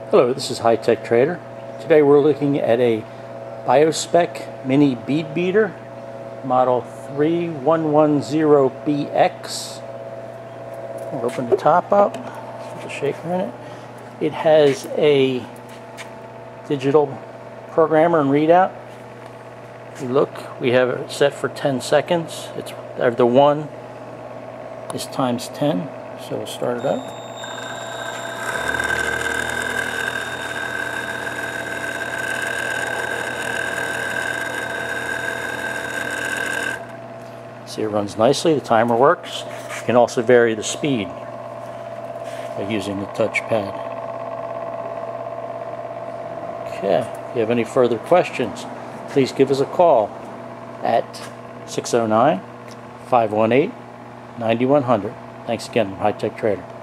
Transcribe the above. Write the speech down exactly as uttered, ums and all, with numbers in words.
Hello, this is HiTechTrader. Today we're looking at a Biospec Mini Bead-Beater, model three one one zero B X. We'll open the top up, put the shaker in it. It has a digital programmer and readout. If you look, we have it set for ten seconds. It's uh, the one is times ten, so we'll start it up. See, it runs nicely, the timer works. You can also vary the speed by using the touchpad. Okay, if you have any further questions, please give us a call at six oh nine, five one eight, nine one zero zero. Thanks again, HiTechTrader.